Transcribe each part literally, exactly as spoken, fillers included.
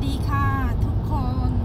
ดีค่ะทุกคน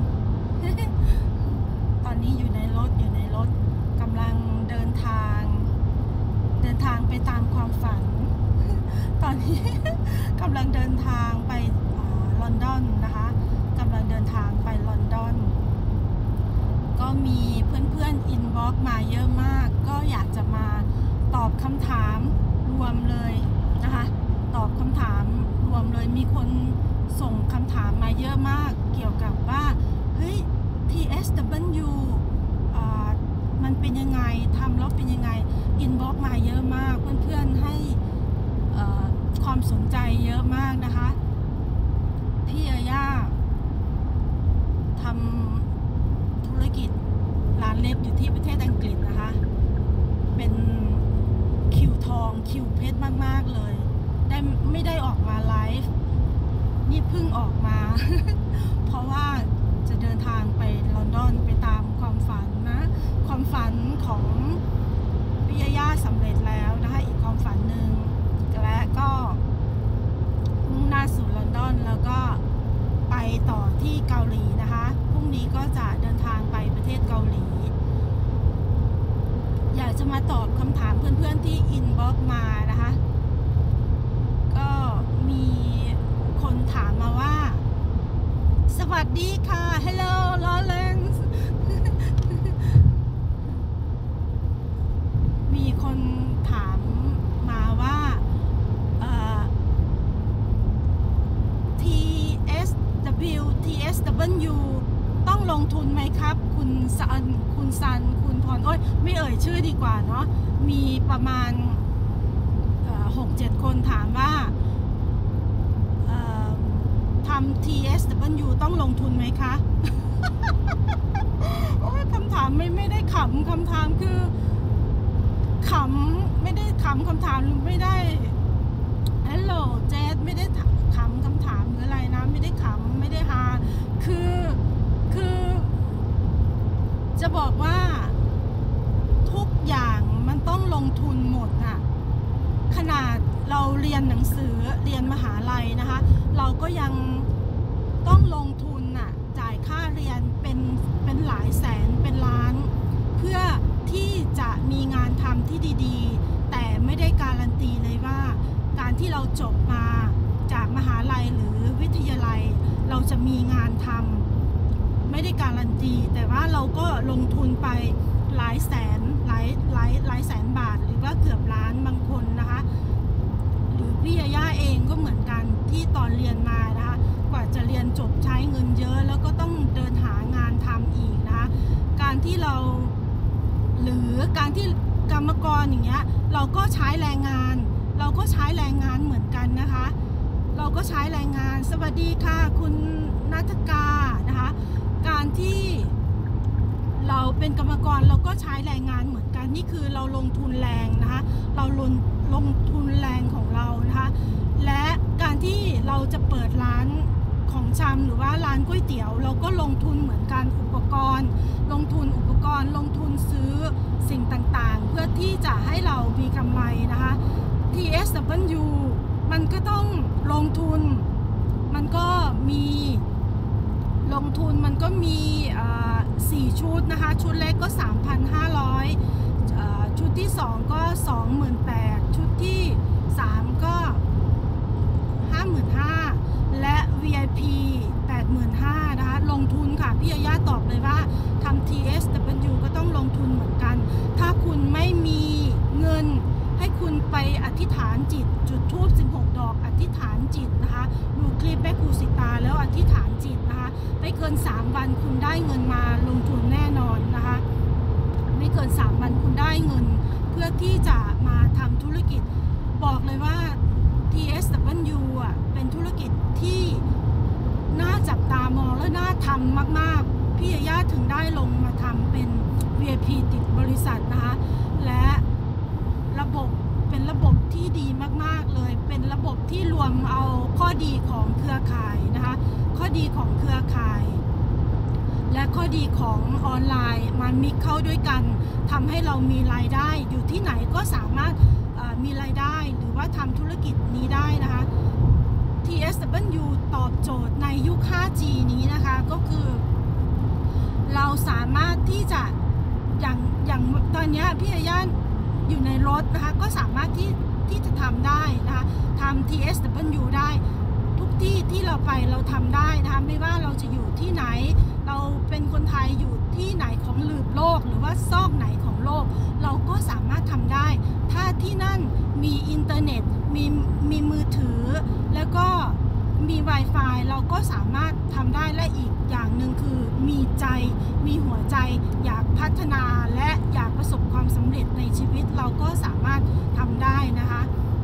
ตอนนี้อยู่ในรถอยู่ในรถกำลังเดินทางเดินทางไปตามความฝัน ตอนนี้ กำลังเดินทางไปลอนดอนนะคะกำลังเดินทางไปลอนดอนก็มีเพื่อนๆอินบ็อกซ์มาเยอะมากก็อยากจะมาตอบคำถามรวมเลยนะคะตอบคำถามรวมเลยมีคนส่งคำถามมาเยอะมากเกี่ยวกับว่าเฮ้ย ที เอส ดับเบิลยู อ่ามันเป็นยังไงทำแล้วเป็นยังไงอินบ็อกซ์มาเยอะมากเพื่อนๆให้ความสนใจเยอะมากนะคะพี่อาย่าทำธุรกิจร้านเล็บอยู่ที่ประเทศอังกฤษนะคะเป็นคิวทองคิวเพชรมากๆเลยได้ไม่ได้ออกมาไลฟ์นี่เพิ่งออกมา เพราะว่าจะเดินทางไปลอนดอนไปตามความฝันนะความฝันของพี่ย่าสำเร็จแล้วนะคะอีกความฝันหนึ่งและก็มุ่งหน้าสู่ลอนดอนแล้วก็ไปต่อที่เกาหลีนะคะพรุ่งนี้ก็จะเดินทางไปประเทศเกาหลีอยากจะมาตอบคำถามเพื่อนๆที่อินบ็อกซ์มานะคะก็มีคนถามมาว่าสวัสดีค่ะ Hello Lawrence มีคนถามมาว่า ที เอส ดับเบิลยู ที เอส ดับเบิลยู ต้องลงทุนไหมครับคุณซันคุณซันคุณพรโอ้ยไม่เอ่ยชื่อดีกว่าเนาะมีประมาณ หกเจ็ด คนถามว่าทำ ที เอส ดับเบิลยู ต้องลงทุนไหมคะ โอ้ยคำถามไม่ไม่ได้ขำคำถามคือขำไม่ได้ขำคำถามหรือไม่ได้ฮัลโหลเจสไม่ได้ขำคำถามหรืออะไรนะไม่ได้ขำไม่ได้ฮาคือคือจะบอกว่าทุกอย่างมันต้องลงทุนหมดน่ะขนาดเราเรียนหนังสือเรียนมหาลัยนะคะเราก็ยังต้องลงทุนน่ะจ่ายค่าเรียนเป็นเป็นหลายแสนเป็นล้านเพื่อที่จะมีงานทำที่ดีๆแต่ไม่ได้การันตีเลยว่าการที่เราจบมาจากมหาลัยหรือวิทยาลัยเราจะมีงานทำไม่ได้การันตีแต่ว่าเราก็ลงทุนไปหลายแสนหลายหลายหลายแสนบาทหรือว่าเกือบล้านบางคนนะคะหรือพี่ย่าเองก็เหมือนกันที่ตอนเรียนมานะคะกว่าจะเรียนจบใช้เงินเยอะแล้วก็ต้องเดินหางานทำอีกนะคะการที่เราหรือการที่กรรมกรอย่างเงี้ยเราก็ใช้แรงงานเราก็ใช้แรงงานเหมือนกันนะคะเราก็ใช้แรงงานสวัสดีค่ะคุณนัทกานะคะการที่เราเป็นกรรมกรเราก็ใช้แรงงานเหมือนกันนี่คือเราลงทุนแรงนะคะเราลงลงทุนแรงของเรานะคะและการที่เราจะเปิดร้านของชำหรือว่าร้านก๋วยเตี๋ยวเราก็ลงทุนเหมือนกันอุปกรณ์ลงทุนอุปกรณ์ลงทุนซื้อสิ่งต่างๆเพื่อที่จะให้เรามีกำไรนะคะ ที เอส ดับเบิลยู มันก็ต้องลงทุนมันก็มีลงทุนมันก็มีสี่ชุดนะคะชุดเล็กก็ สามพันห้าร้อย ชุดที่สองก็ สองหมื่นแปดพัน ชุดที่สามก็ ห้าหมื่นห้าพัน และ วี ไอ พี แปดหมื่นห้าพัน นะคะลงทุนค่ะพี่ย่าตอบเลยว่าทำ ที เอส ดับเบิลยู ก็ต้องลงทุนเหมือนกันถ้าคุณไม่มีเงินให้คุณไปอธิษฐานจิตจุดธูปสิบหกดอกอธิษฐานจิตนะคะดูคลิปแม่ครูสิตาแล้วอธิษฐานจิตนะคะไม่เกินสามวันคุณได้เงินมาลงทุนแน่นอนนะคะไม่เกินสามวันคุณได้เงินเพื่อที่จะมาทำธุรกิจบอกเลยว่า ที เอส ดับเบิลยู อ่ะเป็นธุรกิจที่น่าจับตามองและน่าทำมากๆพี่ย่าถึงได้ลงมาทำเป็น วี ไอ พี ติดบริษัทนะคะและระบบเป็นระบบที่ดีมากๆเลยเป็นระบบที่รวมเอาข้อดีของเครือข่ายนะคะข้อดีของเครือข่ายและข้อดีของออนไลน์มามิกเข้าด้วยกันทำให้เรามีรายได้อยู่ที่ไหนก็สามารถมีรายได้หรือว่าทำธุรกิจนี้ได้นะคะที เอส ดับเบิลยู ตอบโจทย์ในยุค ไฟว์จี นี้นะคะก็คือเราสามารถที่จะอย่างอย่างตอนนี้พี่ยาย่าอยู่ในรถนะคะก็สามารถที่ที่จะทำได้นะคะทำ ที เอส ดับเบิลยู ได้ทุกที่ที่เราไปเราทำได้นะคะไม่ว่าเราจะอยู่ที่ไหนเราเป็นคนไทยอยู่ที่ไหนของหลืบโลกหรือว่าซอกไหนของโลกเราก็สามารถทำได้ถ้าที่นั่นมีอินเทอร์เน็ตมีมีมือถือแล้วก็มี Wi-Fi เราก็สามารถทำได้และอีกอย่างหนึ่งคือมีใจมีหัวใจอยากพัฒนาและอยากประสบความสำเร็จในชีวิตเราก็สามารถทำได้นะคะ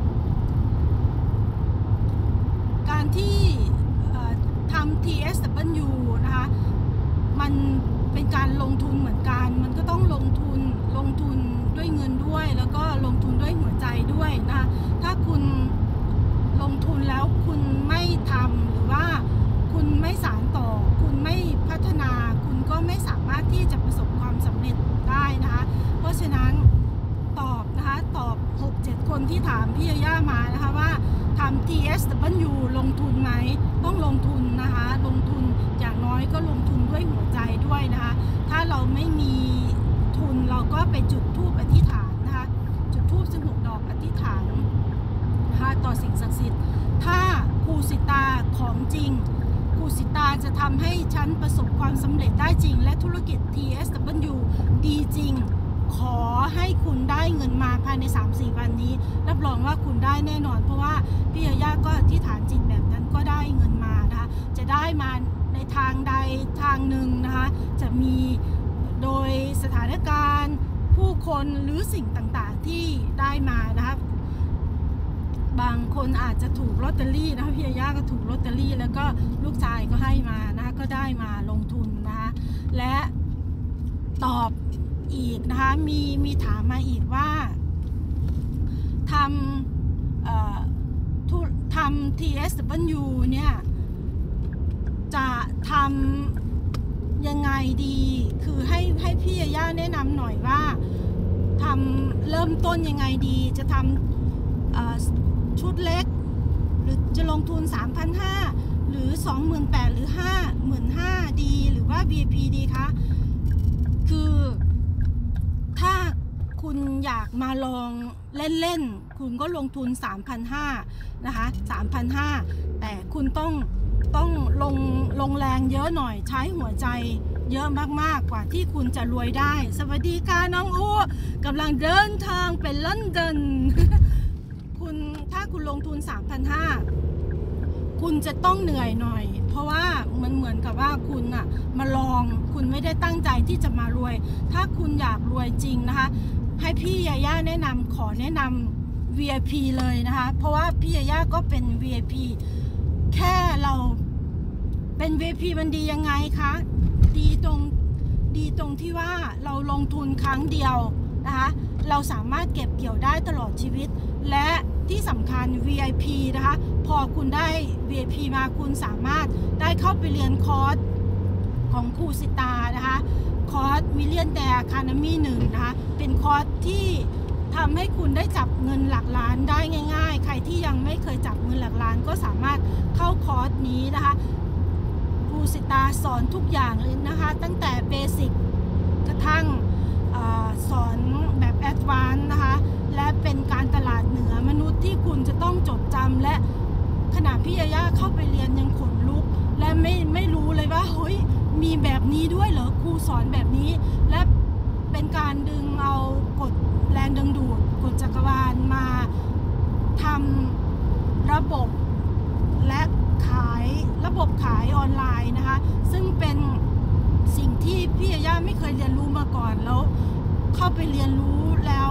การที่ทำ ที เอส ดับเบิลยู นะคะมันเป็นการลงทุนเหมือนกันมันก็ต้องลงทุนลงทุนด้วยเงินด้วยแล้วก็ลงทุนด้วยหัวใจด้วยนะถ้าคุณลงทุนแล้วคุณไม่ทำหรือว่าคุณไม่สานต่อคุณไม่พัฒนาคุณก็ไม่สามารถที่จะประสบความสำเร็จได้นะคะเพราะฉะนั้นตอบนะคะตอบ หกเจ็ด คนที่ถามพี่ยาย่ามานะคะว่าทำ ที เอส ดับเบิลยู ลงทุนไหมต้องลงทุนนะคะลงทุนอย่างน้อยก็ลงทุนด้วยหัวใจด้วยนะคะถ้าเราไม่มีทุนเราก็ไปจุดธูปอธิษฐานนะคะจุดธูปสิบหกดอกอธิษฐานนะคะต่อสิ่งศักดิ์สิทธิ์ถ้าครูสิตาของจริงครูสิตาจะทำให้ฉันประสบความสำเร็จได้จริงและธุรกิจ ที เอส ดับเบิลยู ดีจริงขอให้คุณได้เงินมาภายใน สามถึงสี่ วันนี้รับรองว่าคุณได้แน่นอนเพราะว่าพี่ยาย่าก็ที่ฐานจิตแบบนั้นก็ได้เงินมานะคะจะได้มาในทางใดทางหนึ่งนะคะจะมีโดยสถานการณ์ผู้คนหรือสิ่งต่างๆที่ได้มานะคะบางคนอาจจะถูกลอตเตอรี่นะคะพี่ยาย่าก็ถูกลอตเตอรี่แล้วก็ลูกชายก็ให้มานะคะก็ได้มาลงทุนนะคะและตอบอีกนะคะมีมีถามมาอีกว่าทำเอ่อทำ ที เอส ดับเบิลยู เนี่ยจะทำยังไงดีคือให้ให้พี่ยาย่าแนะนำหน่อยว่าทำเริ่มต้นยังไงดีจะทำชุดเล็กหรือจะลงทุน สามพันห้าร้อย หรือ สองหมื่นแปดพัน หรือ ห้าหมื่นห้าพัน ดีหรือว่า วี ไอ พี ดีคะคือถ้าคุณอยากมาลองเล่นๆคุณก็ลงทุน สามพันห้าร้อย นะคะ สามพันห้าร้อย แต่คุณต้องต้องลงลงแรงเยอะหน่อยใช้หัวใจเยอะมากๆกว่าที่คุณจะรวยได้สวัสดีค่ะน้องอู้กำลังเดินทางไปลอนดอน คุณถ้าคุณลงทุน สามพันห้าร้อย คุณจะต้องเหนื่อยหน่อยเพราะว่ามันเหมือนกับว่าคุณอะมาลองคุณไม่ได้ตั้งใจที่จะมารวยถ้าคุณอยากรวยจริงนะคะให้พี่ยาย่าแนะนำขอแนะนำ วี ไอ พี เลยนะคะเพราะว่าพี่ยาย่าก็เป็น วี ไอ พี แค่เราเป็น วี ไอ พี มันดียังไงคะดีตรงดีตรงที่ว่าเราลงทุนครั้งเดียวนะคะเราสามารถเก็บเกี่ยวได้ตลอดชีวิตและที่สำคัญ วี ไอ พี นะคะพอคุณได้ วี ไอ พี มาคุณสามารถได้เข้าไปเรียนคอร์สของครูสิตานะคะคอร์สมิเลียนแดร์คานามีหนึ่งนะคะเป็นคอร์สที่ทำให้คุณได้จับเงินหลักล้านได้ง่ายๆใครที่ยังไม่เคยจับเงินหลักล้านก็สามารถเข้าคอร์สนี้นะคะครูสิตาสอนทุกอย่างเลยนะคะตั้งแต่เบสิกกระทั่งสอนแบบแอดวานซ์นะคะและเป็นการตลาดเหนือมนุษย์ที่คุณจะต้องจดจำและขณะพี่ยาย่าเข้าไปเรียนยังขนลุกและไม่ไม่รู้เลยว่าเฮ้ยมีแบบนี้ด้วยเหรอครูสอนแบบนี้และเป็นการดึงเอากฎแรงดึงดูดกฎจักรวาลมาทำระบบและขายระบบขายออนไลน์นะคะซึ่งเป็นสิ่งที่พี่ยาย่าไม่เคยเรียนรู้มาก่อนแล้วเข้าไปเรียนรู้แล้ว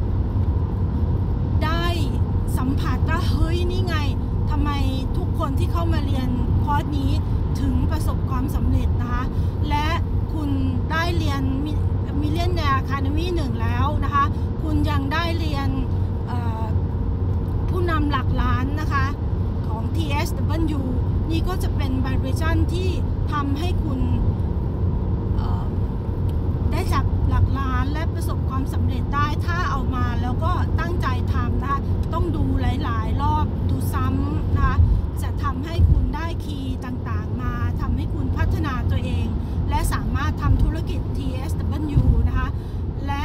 ได้สัมผัสว่าเฮ้ยนี่ไงทำไมทุกคนที่เข้ามาเรียนคอร์สนี้ถึงประสบความสำเร็จนะคะและคุณได้เรียนมิเลียนแดร์คานามีหนึ่งแล้วนะคะคุณยังได้เรียนผู้นำหลักล้านนะคะของ ที เอส ดับเบิลยู นี่ก็จะเป็น vibration ที่ทำให้คุณได้จับหลักล้านและประสบความสำเร็จได้ถ้าเอามาแล้วก็ตั้งใจทำนะคะต้องดูหลายๆรอบดูซ้ำนะคะจะทำให้คุณได้คีย์ต่างๆมาทำให้คุณพัฒนาตัวเองและสามารถทำธุรกิจ ที เอส ดับเบิลยู นะคะและ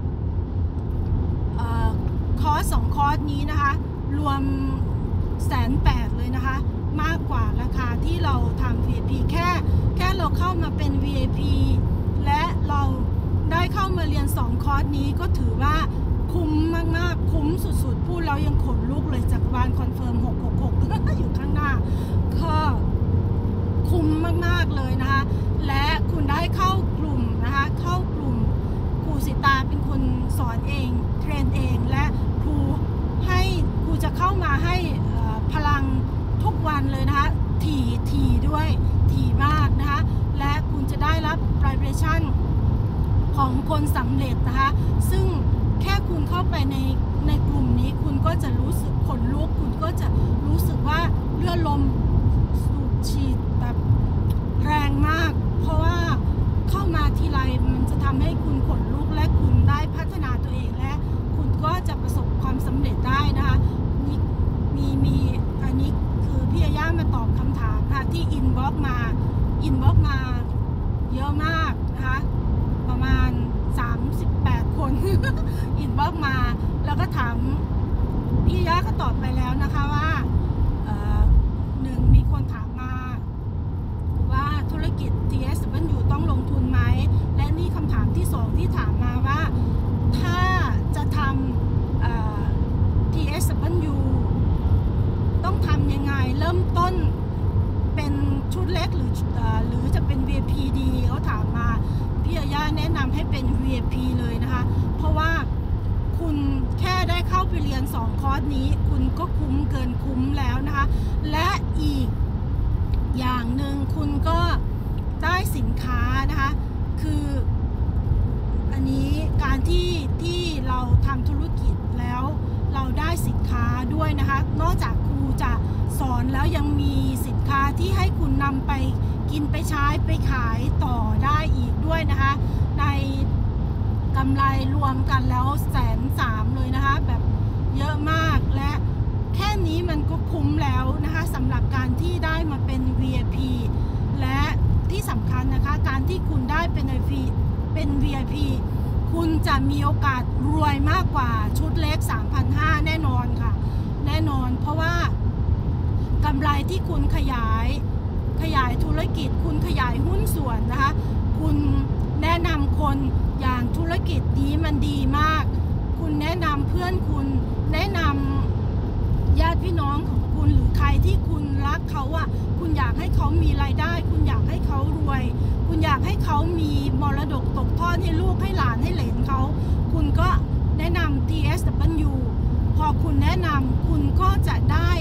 คอร์สสองคอร์สนี้นะคะรวมแสนแปดเลยนะคะมากกว่าราคาที่เราทำ วี ไอ พี แค่แค่เราเข้ามาเป็น วี ไอ พี และเราได้เข้ามาเรียนสองคอร์สนี้ก็ถือว่าคุ้มมากๆคุ้มสุดๆพูดเรายังขนลุกเลยจากวานคอนเฟิร์มหกหกหกอยู่ข้างหน้าก็คุ้มมากๆเลยนะคะและคุณได้เข้ากลุ่มนะคะเข้ากลุ่มครูสิตาเป็นคนสอนเองเทรนเองและครูให้ครูจะเข้ามาให้พลังทุกวันเลยนะคะถี่ถี่ด้วยถี่มากนะคะและคุณจะได้รับ vibration ของคนสำเร็จนะคะซึ่งแค่คุณเข้าไปในในกลุ่มนี้คุณก็จะรู้สึกขนลุกคุณก็จะรู้สึกว่าเลือดลมสูบฉีดแบบแรงมากเพราะว่าเข้ามาทีไรมันจะทำให้คุณขนลุกและคุณได้พัฒนาตัวเองและคุณก็จะประสบความสำเร็จได้นะคะมีมีมีอันนี้คือพี่ย่ามาตอบคำถามค่ะที่อินบ็อกมาอินบ็อกมาเยอะมากนะคะประมาณสามสิบแปดคน อินบ็อกมาแล้วก็ถามพี่ย่าก็ตอบไปแล้วนะคะว่าหนึ่งมีคนถามมาว่าธุรกิจ ที เอส ดับเบิลยู ต้องลงทุนไหมและนี่คำถามที่สองที่ถามมาว่าถ้าจะทำ ที เอส ดับเบิลยู ต้องทำยังไงเริ่มต้นเป็นชุดเล็กหรือหรือจะเป็น วี ไอ พี ดีเขาถามมาพี่ย่าแนะนำให้เป็น วี ไอ พี เลยนะคะเพราะว่าคุณแค่ได้เข้าไปเรียนสองคอร์สนี้คุณก็คุ้มเกินคุ้มแล้วนะคะและอีกอย่างหนึ่งคุณก็ได้สินค้านะคะคืออันนี้การที่ที่เราทำธุรกิจแล้วเราได้สินค้าด้วยนะคะนอกจากครูจะสอนแล้วยังมีสินค้าที่ให้คุณนำไปกินไปใช้ไปขายต่อได้อีกด้วยนะคะในกำไรรวมกันแล้วแสนสามเลยนะคะแบบเยอะมากและแค่นี้มันก็คุ้มแล้วนะคะสำหรับการที่ได้มาเป็น วี ไอ พี และที่สำคัญนะคะการที่คุณได้เป็น วี ไอ พี เป็น วี ไอ พี คุณจะมีโอกาสรวยมากกว่าชุดเล็ก สามพันห้าร้อย แน่นอนค่ะแน่นอนเพราะว่ากำไรที่คุณขยายขยายธุรกิจคุณขยายหุ้นส่วนนะคะคุณแนะนำคนอย่างธุรกิจนี้มันดีมากคุณแนะนำเพื่อนคุณแนะนำญาติพี่น้องของคุณหรือใครที่คุณรักเขาอ่ะคุณอยากให้เขามีรายได้คุณอยากให้เขารวยคุณอยากให้เขามีมรดกตกทอดให้ลูกให้หลานให้เหลนเขาคุณก็แนะนำ ที เอส ดับเบิลยู พอคุณแนะนำคุณก็จะได้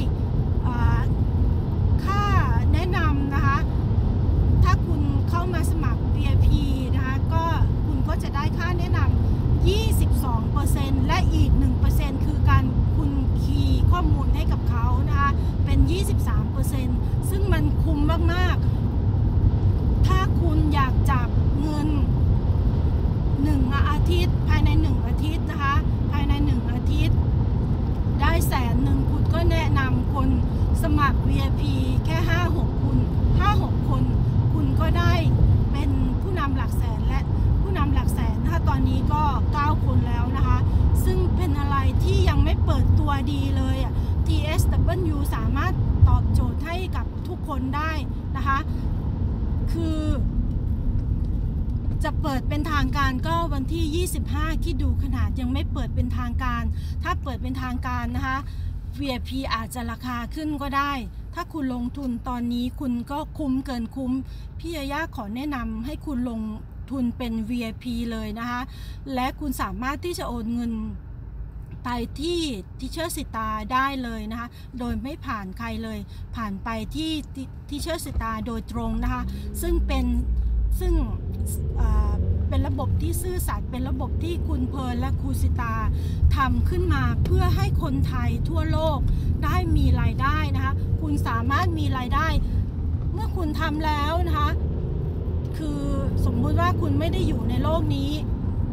ค่าแนะนำนะคะถ้าคุณเข้ามาสมัคร วี ไอ พี นะคะก็คุณก็จะได้ค่าแนะนำ ยี่สิบสองเปอร์เซ็นต์ และอีก หนึ่งเปอร์เซ็นต์ คือการคุณคีย์ข้อมูลให้กับเขานะคะเป็น ยี่สิบสามเปอร์เซ็นต์ ซึ่งมันคุ้มมากๆถ้าคุณอยากจับเงินหนึ่งอาทิตย์ภายในหนึ่งอาทิตย์นะคะภายในหนึ่งอาทิตย์ได้แสนหนึ่งคุณก็แนะนำคนสมัคร วี ไอ พี แค่ ห้าหก คุณ ห้าหก คนคุณก็ได้เป็นผู้นำหลักแสนและผู้นำหลักแสนถ้าตอนนี้ก็เก้าคนแล้วนะคะซึ่งเป็นอะไรที่ยังไม่เปิดตัวดีเลยอ่ะ ที เอส ดับเบิลยู สามารถตอบโจทย์ให้กับทุกคนได้นะคะคือจะเปิดเป็นทางการก็วันที่ยี่สิบห้าคิดดูขนาดยังไม่เปิดเป็นทางการถ้าเปิดเป็นทางการนะคะ วี ไอ พี อาจจะราคาขึ้นก็ได้ถ้าคุณลงทุนตอนนี้คุณก็คุ้มเกินคุ้มพี่ย่าขอแนะนำให้คุณลงทุนเป็น วี ไอ พี เลยนะคะและคุณสามารถที่จะโอนเงินไปที่ทิเชอร์สิตาได้เลยนะคะโดยไม่ผ่านใครเลยผ่านไปที่ทิเชอร์สิตาโดยตรงนะคะซึ่งเป็นซึ่งเป็นระบบที่ซื่อสัตย์เป็นระบบที่คุณเพลินและครูสิตาทำขึ้นมาเพื่อให้คนไทยทั่วโลกได้มีรายได้นะคะคุณสามารถมีรายได้เมื่อคุณทำแล้วนะคะคือสมมุติว่าคุณไม่ได้อยู่ในโลกนี้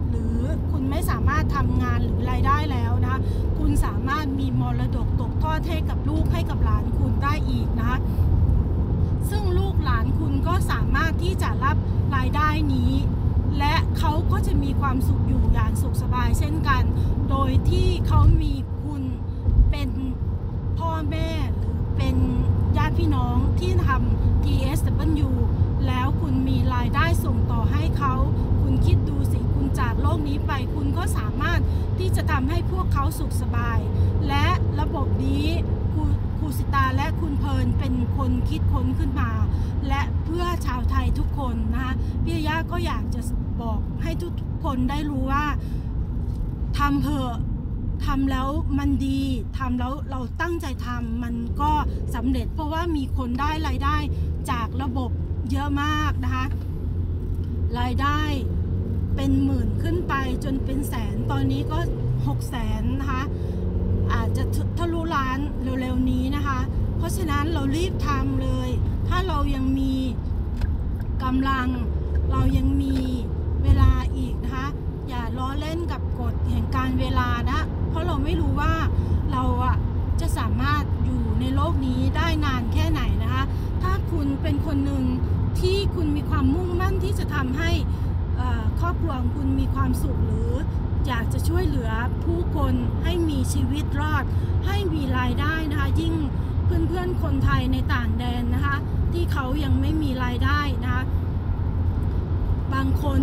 หรือคุณไม่สามารถทำงานหรือรายได้แล้วนะคะคุณสามารถมีมรดกตกทอดให้กับลูกให้กับหลานคุณได้อีกนะคะซึ่งลูกหลานคุณก็สามารถที่จะรับรายได้นี้และเขาก็จะมีความสุขอยู่อย่างสุขสบายเช่นกันโดยที่เขามีคุณเป็นพ่อแม่หรือเป็นญาติพี่น้องที่ทำ ที เอส ดับเบิลยู แล้วคุณมีรายได้ส่งต่อให้เขาคุณคิดดูสิคุณจากโลกนี้ไปคุณก็สามารถที่จะทำให้พวกเขาสุขสบายและระบบนี้ครูสิตาและคุณเพลินเป็นคนคิดค้นขึ้นมาและเพื่อชาวไทยทุกคนนะคะพี่ยาก็อยากจะบอกให้ทุกคนได้รู้ว่าทำเถอะทำแล้วมันดีทำแล้วเราตั้งใจทำมันก็สำเร็จเพราะว่ามีคนได้รายได้จากระบบเยอะมากนะคะรายได้เป็นหมื่นขึ้นไปจนเป็นแสนตอนนี้ก็หกแสนนะคะอาจจะทะลุล้านเร็วๆนี้นะคะเพราะฉะนั้นเรารีบทำเลยถ้าเรายังมีกำลังเรายังมีเวลาอีกนะคะอย่าล้อเล่นกับกฎแห่งการเวลานะเพราะเราไม่รู้ว่าเราอ่ะจะสามารถอยู่ในโลกนี้ได้นานแค่ไหนนะคะถ้าคุณเป็นคนหนึ่งที่คุณมีความมุ่งมั่นที่จะทำให้ครอบครัวของคุณมีความสุขหรืออยากจะช่วยเหลือผู้คนให้มีชีวิตรอดให้มีรายได้นะคะยิ่งเพื่อนๆคนไทยในต่างแดนนะคะที่เขายังไม่มีรายได้นะคะบางคน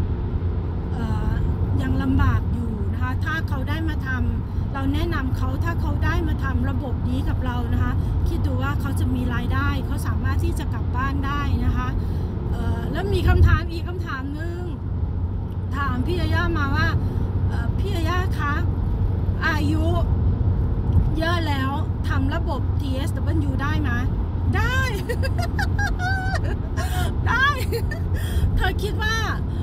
ยังลำบากอยู่นะคะถ้าเขาได้มาทำเราแนะนำเขาถ้าเขาได้มาทำระบบนี้กับเรานะคะคิดดูว่าเขาจะมีรายได้เขาสามารถที่จะกลับบ้านได้นะคะแล้วมีคำถามอีกคำถามนึงถามพี่ยาย่ามาว่าพี่ยาย่าคะอายุเยอะแล้วทำระบบ ที เอส ดับเบิลยู ได้ไหมได้ ได้เธอคิดว่า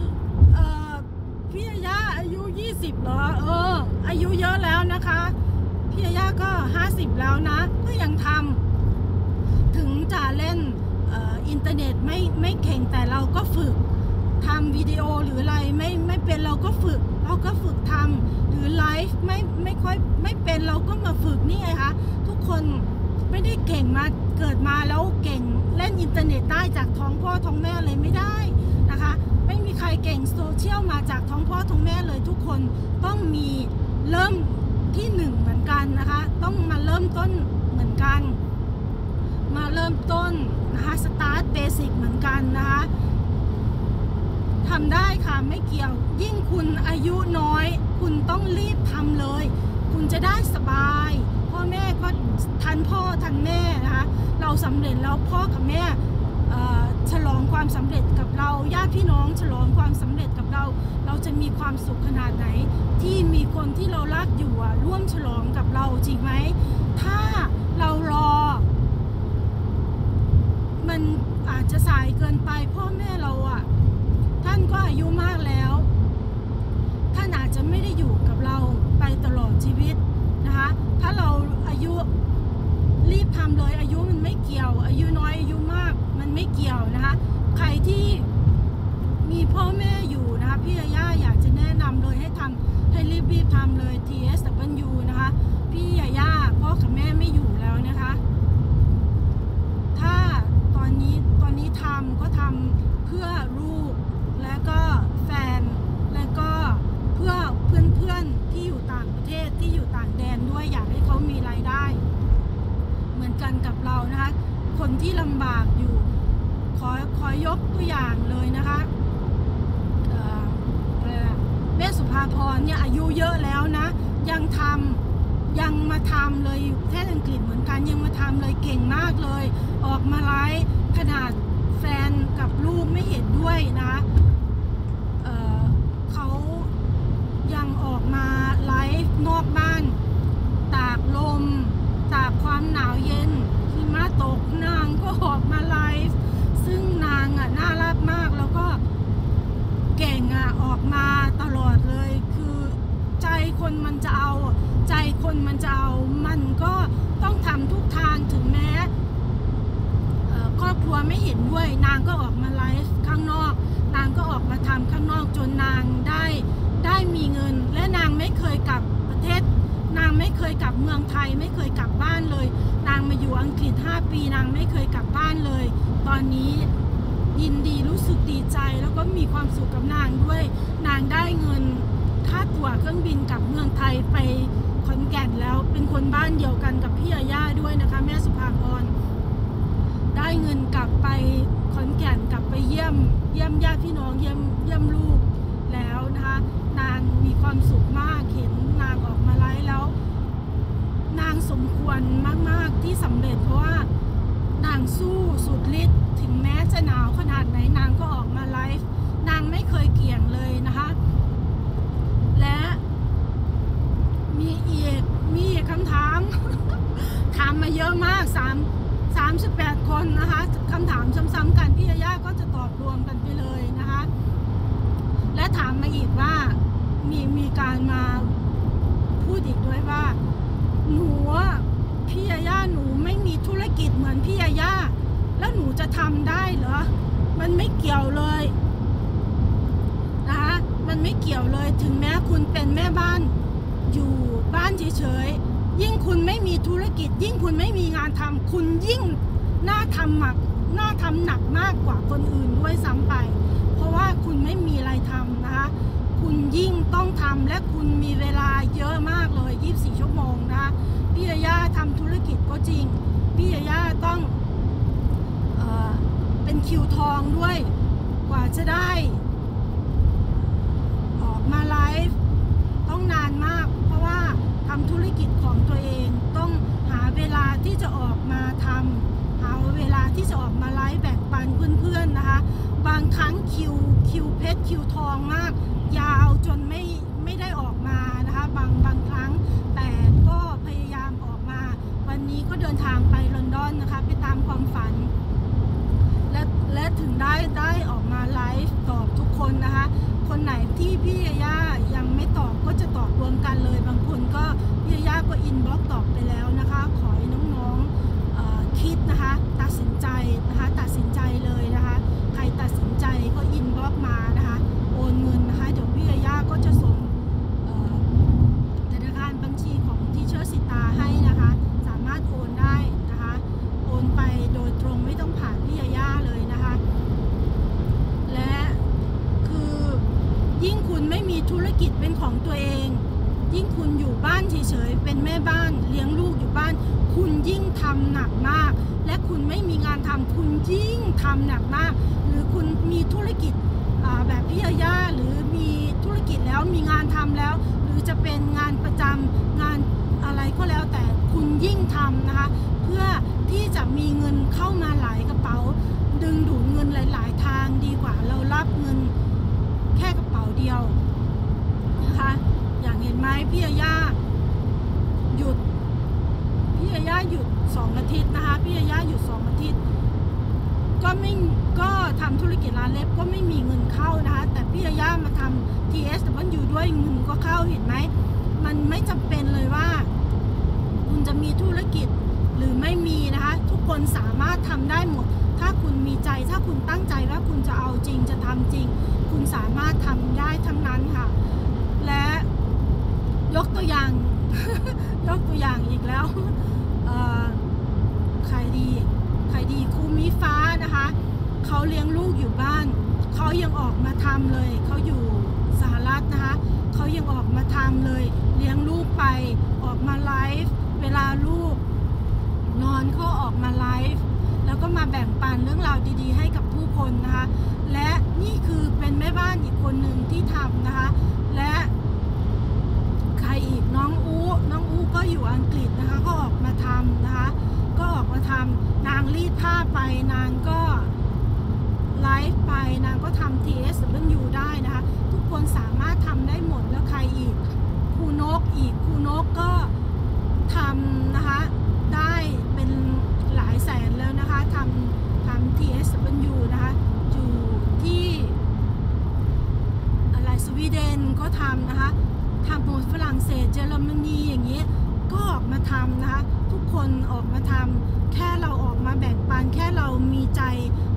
พี่ยาย่าอายุยี่สิบเหรอเอออายุเยอะแล้วนะคะพี่ยาย่าก็ห้าสิบแล้วนะก็ยังทำถึงจะเล่นอินเทอร์เน็ตไม่ไม่เก่งแต่เราก็ฝึกทำวิดีโอหรืออะไรไม่ไม่เป็นเราก็ฝึกเราก็ฝึกทำหรือไลฟ์ไม่ไม่ค่อยไม่เป็นเราก็มาฝึกนี่ไงคะทุกคนไม่ได้เก่งมาเกิดมาแล้วเก่งเล่นอินเทอร์เน็ตได้จากท้องพ่อท้องแม่เลยไม่ได้นะคะไม่มีใครเก่งโซเชียลมาจากท้องพ่อท้องแม่เลยทุกคนต้องมีเริ่มที่หนึ่งเหมือนกันนะคะต้องมาเริ่มต้นเหมือนกันมาเริ่มต้นนะคะสตาร์ทเบสิกเหมือนกันนะคะทำได้ค่ะไม่เกี่ยวยิ่งคุณอายุน้อยคุณต้องรีบทำเลยคุณจะได้สบายพ่อแม่ก็ทันพ่อทันแม่นะคะเราสำเร็จแล้วพ่อกับแม่ฉลองความสำเร็จกับเราญาติพี่น้องฉลองความสำเร็จกับเราเราจะมีความสุขขนาดไหนที่มีคนที่เรารักอยู่ร่วมฉลองกับเราจริงไหมถ้าเรารอมันอาจจะสายเกินไปพ่อแม่เราอ่ะท่านก็อายุมากแล้วท่านอาจจะไม่ได้อยู่กับเราไปตลอดชีวิตนะคะถ้าเราอายุรีบทำเลยอายุมันไม่เกี่ยวอายุน้อยอายุมากมันไม่เกี่ยวนะคะใครที่มีพ่อแม่อยู่นะคะพี่ยาย่าอยากจะแนะนำเลยให้ทำให้รีบรีบทำเลย ที เอส ดับเบิลยู นะคะพี่ยาย่าพ่อกับแม่ไม่อยู่แล้วนะคะถ้าตอนนี้ตอนนี้ทำก็ทำเพื่อลูกและก็แฟนและก็เพื่อเพื่อนๆที่อยู่ต่างประเทศที่อยู่ต่างแดนด้วยอยากให้เขามีรายได้เหมือนกันกับเรานะคะคนที่ลำบากอยู่ขอขอยกตัวอย่างเลยนะคะแม่สุภาพรเนี่ยอายุเยอะแล้วนะยังทำยังมาทำเลยอยู่ประเทศอังกฤษเหมือนกันยังมาทำเลยเก่งมากเลยออกมาไลฟ์ขนาดแฟนกับลูกไม่เห็นด้วยนะเอ่อเขายังออกมาไลฟ์นอกบ้านตากลมตากความหนาวเย็นหิมะตกนางก็ออกมาไลฟ์ซึ่งนางอ่ะน่ารักมากแล้วก็เก่งอ่ะออกมาตลอดเลยคือใจคนมันจะเอาใจคนมันจะเอามันก็ต้องทำทุกทางถึงแม้ครอบครัวไม่เห็นด้วยนางก็ออกมาไลฟ์ข้างนอกนางก็ออกมาทำข้างนอกจนนางได้ได้มีเงินและนางไม่เคยกลับประเทศนางไม่เคยกลับเมืองไทยไม่เคยกลับบ้านเลยนางมาอยู่อังกฤษห้าปีนางไม่เคยกลับบ้านเลยตอนนี้ยินดีรู้สึกดีใจแล้วก็มีความสุขกับนางด้วยนางได้เงินค่าตั๋วเครื่องบินกลับเมืองไทยไปขอนแก่นแล้วเป็นคนบ้านเดียวกันกับพี่ยาย่าด้วยนะคะแม่สุภาพรได้เงินกลับไปขอนแก่นกลับไปเยี่ยมเยี่ยมญาติพี่น้องเยี่ยมเยี่ยมลูกแล้วนะคะนางมีความสุขมากเห็นนางออกมาไลฟ์แล้วนางสมควรมากๆที่สำเร็จเพราะว่านางสู้สุดฤทธิ์ถึงแม้จะหนาวขนาดไหนนางก็ออกมาไลฟ์นางไม่เคยเกี่ยงเลยนะคะและมีอีกมีอีกคำถาม ถามมาเยอะมากสามสามสิบแปดคนนะคะคำถามซ้ำๆกันพี่ยาย่าก็จะตอบรวมกันไปเลยนะคะและถามมาอีกว่ามีมีการมาพูดอีกด้วยว่าหนูพี่ยาย่าหนูไม่มีธุรกิจเหมือนพี่ยาย่าแล้วหนูจะทำได้เหรอมันไม่เกี่ยวเลยนะคะมันไม่เกี่ยวเลยถึงแม้คุณเป็นแม่บ้านอยู่บ้านเฉยๆยิ่งคุณไม่มีธุรกิจยิ่งคุณไม่มีงานทำคุณยิ่งน่าทำหนักน่าทำหนักมากกว่าคนอื่นด้วยซ้ำไปเพราะว่าคุณไม่มีอะไรทำนะคะคุณยิ่งต้องทำและคุณมีเวลาเยอะมากเลยยี่สิบสี่ชั่วโมงนะคะพี่ยาย่าทำธุรกิจก็จริงพี่ยาย่าต้องเอ่อเป็นคิวทองด้วยกว่าจะได้ออกมาไลฟ์ต้องนานมากเพราะว่าทำธุรกิจของตัวเองต้องหาเวลาที่จะออกมาทำหาเวลาที่จะออกมาไลฟ์แบ่งปันเพื่อนๆนะคะบางครั้งคิวคิวเพชรคิวทองมากยาวจนไม่ไม่ได้ออกมานะคะบางบางครั้งแต่ก็พยายามออกมาวันนี้ก็เดินทางไปลอนดอนนะคะไปตามความฝันและและถึงได้ได้ออกมาไลฟ์ตอบทุกคนนะคะคนไหนที่พี่ยาย่ายังไม่ตอบก็จะตอบรวมกันเลยบางคนก็พี่ยาย่าก็อินบ็อกซ์ตอบไปแล้วนะคะขอให้น้องๆคิดนะคะตัดสินใจนะคะตัดสินใจเลยนะคะใครตัดสินใจก็อินบ็อกซ์มานะคะโอนเงินนะคะเดี๋ยวพี่ยาย่าก็จะส่งธนาคารบัญชีของที่เชิดสิตาให้นะคะสามารถโอนได้นะคะโอนไปโดยตรงไม่ต้องผ่านพี่ยาย่าเลยนะคะและคือยิ่งคุณไม่มีธุรกิจเป็นของตัวเองยิ่งคุณอยู่บ้านเฉยๆเป็นแม่บ้านเลี้ยงลูกอยู่บ้านคุณยิ่งทำหนักมากและคุณไม่มีงานทำคุณยิ่งทำหนักมากหรือคุณมีธุรกิจแบบพี่ยาย่าหรือมีธุรกิจแล้วมีงานทำแล้วหรือจะเป็นงานประจำงานอะไรก็แล้วแต่คุณยิ่งทำนะคะเพื่อที่จะมีเงินเข้ามาหลายกระเป๋าดึงดูดเงินหลายๆทางดีกว่าเรารับเงินแค่กระเป๋าเดียวนะคะอย่างเห็นไหมพี่ยาย่าหยุดพี่ยาย่าหยุดสองอาทิตย์นะคะพี่ยาย่าหยุดสองอาทิตย์ก็ไม่ก็ทำธุรกิจร้านเล็บก็ไม่มีเงินเข้านะคะแต่พี่ยาย่ามาทำ ที เอส ดับเบิลยู ด้วยเงินก็เข้าเห็นไหมมันไม่จำเป็นเลยว่าคุณจะมีธุรกิจหรือไม่มีนะคะทุกคนสามารถทำได้หมดถ้าคุณมีใจถ้าคุณตั้งใจว่าคุณจะเอาจริงจะทำจริงคุณสามารถทำได้ทั้งนั้นค่ะและยกตัวอย่าง ยกตัวอย่างอีกแล้วใครดีใครดีครูมีฟ้านะคะเขาเลี้ยงลูกอยู่บ้านเขายังออกมาทำเลยเขาอยู่สหรัฐนะคะเขายังออกมาทำเลยเลี้ยงลูกไปออกมาไลฟ์เวลาลูกนอนเขาออกมาไลฟ์แล้วก็มาแบ่งปันเรื่องราวดีๆให้กับผู้คนนะคะและนี่คือเป็นแม่บ้านอีกคนหนึ่งที่ทำนะคะและใครอีกน้องอูน้องอูก็อยู่อังกฤษนะคะก็ออกมาทำนะคะก็ออกมาทำนางรีดผ้าไปนางก็ไลฟ์ไปนางก็ทำ ที เอส ดับเบิลยู ได้นะคะทุกคนสามารถทำได้หมดแล้วใครอีกครูนกอีกครูนกก็ทำนะคะได้เป็นหลายแสนแล้วนะคะทำทำ ที เอส ดับเบิลยู นะคะอยู่ที่อะไรสวีเดนก็ทำนะคะทำหมดฝรั่งเศสเยอรมนีอย่างนี้ก็ออกมาทำนะคะทุกคนออกมาทำแค่เราออกมาแบ่งปันแค่เรามีใจ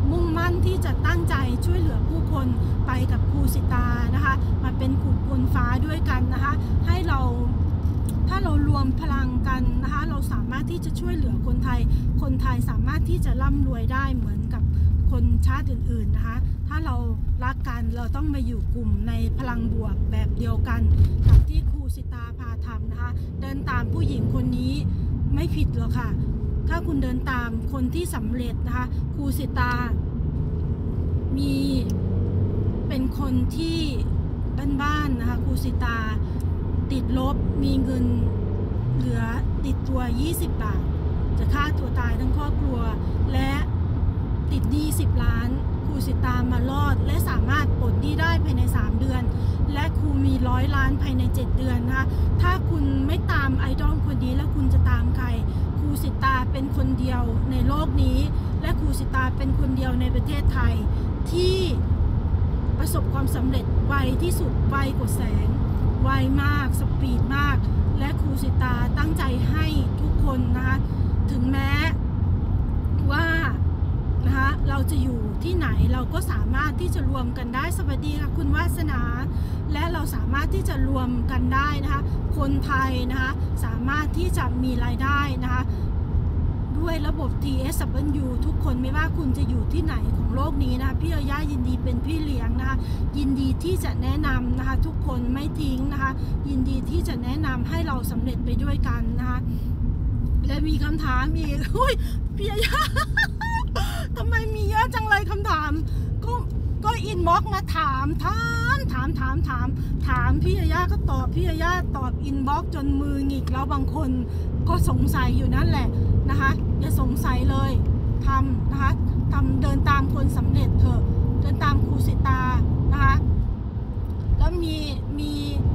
มุ่งมั่นที่จะตั้งใจช่วยเหลือผู้คนไปกับครูสิตานะคะมาเป็นกลุ่มบนฟ้าด้วยกันนะคะให้เราถ้าเรารวมพลังกันนะคะเราสามารถที่จะช่วยเหลือคนไทยคนไทยสามารถที่จะร่ำรวยได้เหมือนกับคนชาติอื่นๆนะคะถ้าเรารักกันเราต้องมาอยู่กลุ่มในพลังบวกแบบเดียวกันกับที่ครูสิตาพาทำนะคะเดินตามผู้หญิงคนนี้ไม่ผิดหรอกค่ะถ้าคุณเดินตามคนที่สำเร็จนะคะครูสิตามีเป็นคนที่บ้านๆนะคะครูสิตาติดลบมีเงินเหลือติดตัวยี่สิบบาทจะฆ่าตัวตายทั้งครอบครัวและติดหนี้สิบล้านครูสิตามารอดและสามารถปลดหนี้ได้ภายในสามเดือนและครูมีร้อยล้านภายในเจ็ดเดือนนะคะถ้าคุณไม่ตามไอดอลคนนี้แล้วคุณจะตามใครครูสิตาเป็นคนเดียวในโลกนี้และครูสิตาเป็นคนเดียวในประเทศไทยที่ประสบความสำเร็จไวที่สุดไวกว่าแสงไวมากสปีดมากและครูสิตาตั้งใจให้ทุกคนนะคะถึงแม้ว่านะคะเราจะอยู่ที่ไหนเราก็สามารถที่จะรวมกันได้สวัสดีค่ะคุณวาสนาและเราสามารถที่จะรวมกันได้นะคะคนไทยนะคะสามารถที่จะมีรายได้นะคะด้วยระบบ ที เอส ดับเบิลยู ทุกคนไม่ว่าคุณจะอยู่ที่ไหนของโลกนี้นะคะพี่ย่ายินดีเป็นพี่เลี้ยงนะคะยินดีที่จะแนะนำนะคะทุกคนไม่ทิ้งนะคะยินดีที่จะแนะนำให้เราสำเร็จไปด้วยกันนะคะและมีคำถามอีกอุ้ยพี่ย่า ทำไมมีเยอะจังเลยคำถามก็ก็อินบ็อกมาถามถามถามถามถามถามพี่ย่าก็ตอบพี่ย่าตอบอินบ็อกจนมือหงิกแล้วบางคนก็สงสัยอยู่นั่นแหละนะคะอย่าสงสัยเลยทำนะคะทำเดินตามคนสำเร็จเถอะเดินตามครูสิตานะคะแล้วมีมี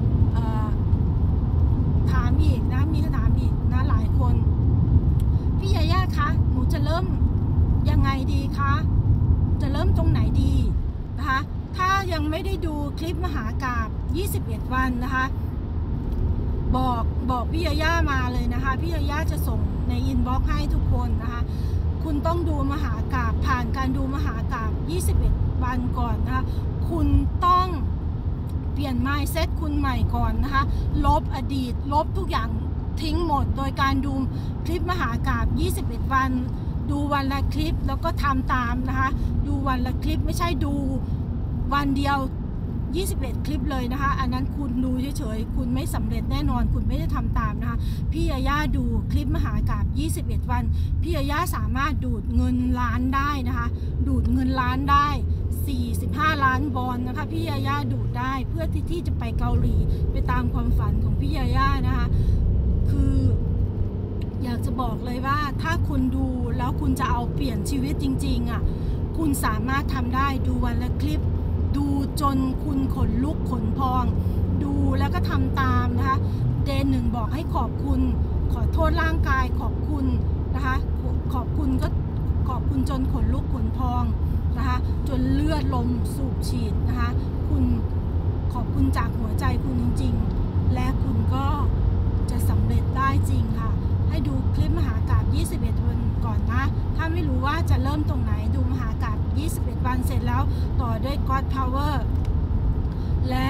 ถามอีกนะมีคำถามอีกนะหลายคนพี่ยาย่าคะหนูจะเริ่มยังไงดีคะจะเริ่มตรงไหนดีนะคะถ้ายังไม่ได้ดูคลิปมหากาพย์ยี่สิบเอ็ดวันนะคะบอกบอกพี่ยาย่ามาเลยนะคะพี่ยาย่าจะส่งในอินบ็อกซ์ให้ทุกคนนะคะคุณต้องดูมหากาพย์ผ่านการดูมหากาพย์ยี่สิบเอ็ดวันก่อนนะคะคุณต้องเปลี่ยน mindset คุณใหม่ก่อนนะคะลบอดีตลบทุกอย่างทิ้งหมดโดยการดูคลิปมหากาพย์ยี่สิบเอ็ดวันดูวันละคลิปแล้วก็ทำตามนะคะดูวันละคลิปไม่ใช่ดูวันเดียวยี่สิบเอ็ดคลิปเลยนะคะอันนั้นคุณดูเฉยๆคุณไม่สำเร็จแน่นอนคุณไม่ได้ทำตามนะคะพี่ยาย่าดูคลิปมหากาพย์ยี่สิบเอ็ดวันพี่ยาย่าสามารถดูดเงินล้านได้นะคะดูดเงินล้านได้สี่สิบห้าล้านบอลนะคะพี่ยาย่าดูดได้เพื่อที่ที่จะไปเกาหลีไปตามความฝันของพี่ยาย่านะคะคืออยากจะบอกเลยว่าถ้าคุณดูแล้วคุณจะเอาเปลี่ยนชีวิตจริงๆอ่ะคุณสามารถทำได้ดูวันละคลิปดูจนคุณขนลุกขนพองดูแล้วก็ทำตามนะคะเดนหนึ่งบอกให้ขอบคุณขอโทษร่างกายขอบคุณนะคะขอบคุณก็ขอบคุณจนขนลุกขนพองนะคะจนเลือดลมสูบฉีดนะคะคุณขอบคุณจากหัวใจคุณจริงๆและคุณก็จะสำเร็จได้จริงค่ะให้ดูคลิปมหากาพย์ยี่สิบเอ็ดวันก่อนนะถ้าไม่รู้ว่าจะเริ่มตรงไหนดูมหากาพย์ยี่สิบเอ็ดวันเสร็จแล้วต่อด้วย God Power และ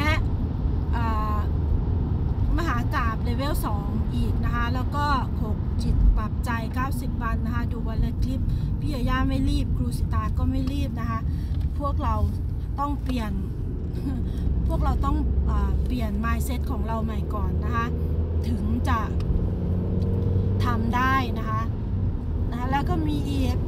มหากาพย์เลเวลสองอีกนะคะแล้วก็หกจิตปรับใจเก้าสิบวันนะคะดูวันละคลิปพี่ยาย่าไม่รีบครูสิตาก็ไม่รีบนะคะพวกเราต้องเปลี่ยน พวกเราต้องเปลี่ยน mindset ของเราใหม่ก่อนนะคะถึงจะทำได้นะคะนะแล้วก็มีอีก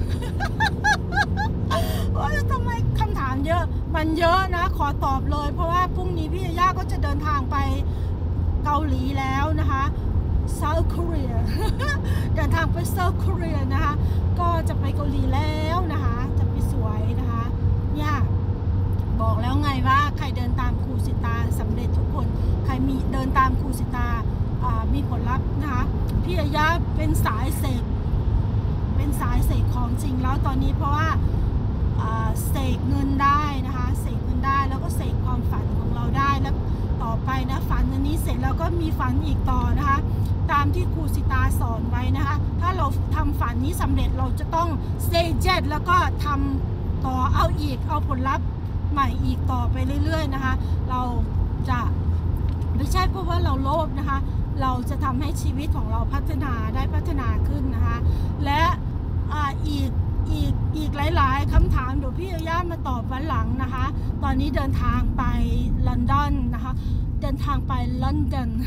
ว่าทำไมคำถามเยอะมันเยอะนะขอตอบเลยเพราะว่าพรุ่งนี้พี่ยาย่าก็จะเดินทางไปเกาหลีแล้วนะคะ South Korea เดินทางไป South Korea นะคะก็จะไปเกาหลีแล้วนะคะจะไปสวยนะคะเนี่ยบอกแล้วไงว่าใครเดินตามครูสิตาสำเร็จทุกคนใครมีเดินตามครูสิตามีผลลัพธ์นะคะพี่ยาย่าเป็นสายเสกเป็นสายเสกของจริงแล้วตอนนี้เพราะว่าเสกเงินได้นะคะเสกเงินได้แล้วก็เสกความฝันของเราได้แล้วต่อไปนะฝันอันนี้เสร็จแล้วก็มีฝันอีกต่อนะคะตามที่ครูสิตาสอนไว้นะคะถ้าเราทำฝันนี้สำเร็จเราจะต้องเซเจตแล้วก็ทำต่อเอาอีกเอาผลลัพธ์ใหม่อีกต่อไปเรื่อยๆนะคะเราจะไม่ใช่เพราะว่าเราโลภนะคะเราจะทำให้ชีวิตของเราพัฒนาได้พัฒนาขึ้นนะคะและอีกอีกอีกหลายๆคำถามเดี๋ยวพี่ย่ามาตอบวันหลังนะคะตอนนี้เดินทางไปลอนดอนนะคะเดินทางไปลอนดอน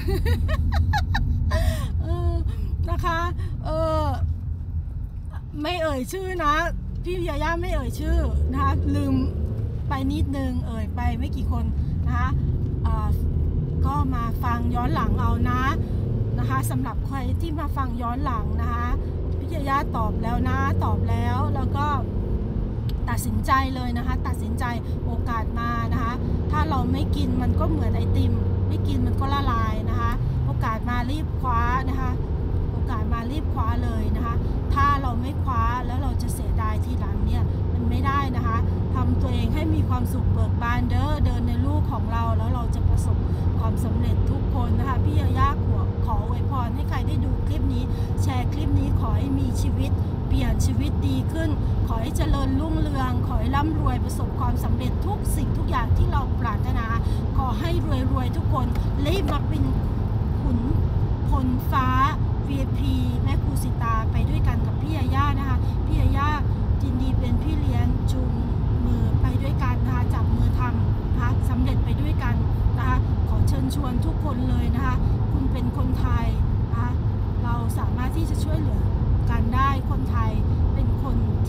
เออนะคะเออไม่เอ่ยชื่อนะพี่ยาย่าไม่เอ่ยชื่อนะคะลืมไปนิดนึงเอ่ยไปไม่กี่คนนะคะก็มาฟังย้อนหลังเอานะนะคะสำหรับใครที่มาฟังย้อนหลังนะคะพี่ยาย่าตอบแล้วนะตอบแล้วแล้วก็ตัดสินใจเลยนะคะตัดสินใจโอกาสมานะคะถ้าเราไม่กินมันก็เหมือนไอติมไม่กินมันก็ละลายนะคะโอกาสมารีบคว้านะคะโอกาสมารีบคว้าเลยนะคะถ้าเราไม่คว้าแล้วเราจะเสียดายทีหลังเนี่ยมันไม่ได้นะคะทำตัวเองให้มีความสุขเบิกบานเด้อเดินในลูกของเราแล้วเราจะประสบความสำเร็จทุกคนนะคะพี่ยาย่าขอขออวยพรให้ใครได้ดูคลิปนี้แชร์คลิปนี้ขอให้มีชีวิตเปลี่ยนชีวิตดีขึ้นขอให้เจริญรุ่งเรืองขอให้ร่ำรวยประสบความสำเร็จทุกสิ่งทุกอย่างที่เราปรารถนาขอให้รวยๆทุกคนรีบมาเป็นขุนพลฟ้า วี ไอ พี แม่ครูสิตาไปด้วยกันกับพี่ยาย่านะคะพี่ยาย่ายินดีเป็นพี่เลี้ยงจูงมือไปด้วยกันนะคะจับมือทำนะคะสำเร็จไปด้วยกันนะคะขอเชิญชวนทุกคนเลยนะคะคุณเป็นคนไทยนะคะเราสามารถที่จะช่วยเหลือกันได้คนไทยเป็นคน